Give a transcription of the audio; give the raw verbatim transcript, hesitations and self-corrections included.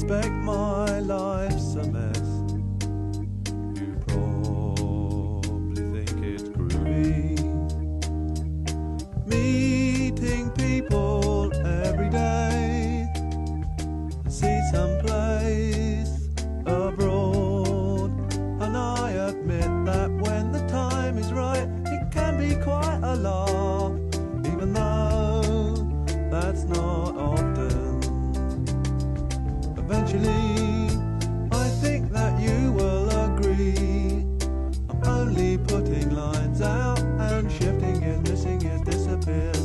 suspect my life's a mess. You probably think it's groovy, meeting people every day, see some place abroad. And I admit that when the time is right, it can be quite a laugh, even though that's not often. Eventually, I think that you will agree, I'm only putting lines out, and shifting is missing is disappeared.